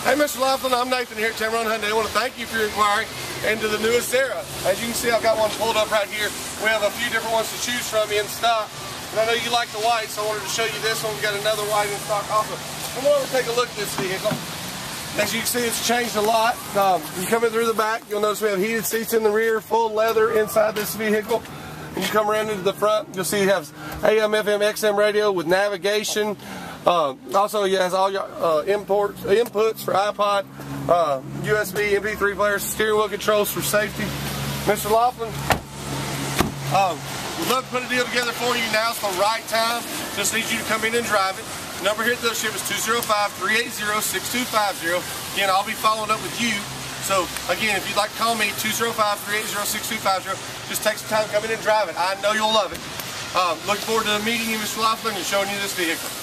Hey, Mr. Laughlin, I'm Nathan here at Tamarron Hyundai. I want to thank you for your inquiry into the newest Sierra. As you can see, I've got one pulled up right here. We have a few different ones to choose from in stock. And I know you like the white, so I wanted to show you this one. We've got another white in stock also. Come over and take a look at this vehicle. As you can see, it's changed a lot. You come in through the back, you'll notice we have heated seats in the rear, full leather inside this vehicle. And you come around into the front, you'll see it has AM, FM, XM radio with navigation. Also, it has all your inputs for iPod, USB, MP3 players, steering wheel controls for safety. Mr. Laughlin, we'd love to put a deal together for you. Now's the right time. Just need you to come in and drive it. The number here at the dealership is 205-380-6250. Again, I'll be following up with you. So, again, if you'd like to call me, 205-380-6250, just take some time to come in and drive it. I know you'll love it. Looking forward to meeting you, Mr. Laughlin, and showing you this vehicle.